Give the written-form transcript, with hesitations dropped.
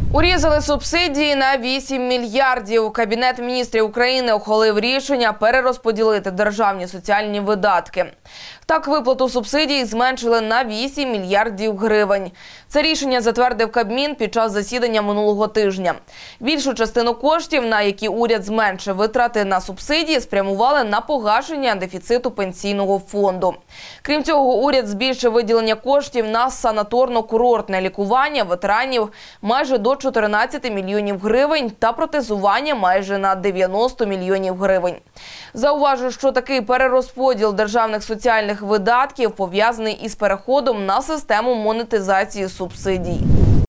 Урізали субсидії на 8 мільярдів. Кабінет міністрів України ухвалив рішення перерозподілити державні соціальні видатки. Так, виплату субсидій зменшили на 8 мільярдів гривень. Це рішення затвердив Кабмін під час засідання минулого тижня. Більшу частину коштів, на які уряд зменшив витрати на субсидії, спрямували на погашення дефіциту пенсійного фонду. Крім цього, уряд збільшив виділення коштів на санаторно-курортне лікування ветеранів майже до 14 мільйонів гривень та протезування майже на 90 мільйонів гривень. Зауважу, що такий перерозподіл державних соціальних видатків пов'язаний із переходом на систему монетизації субсидій.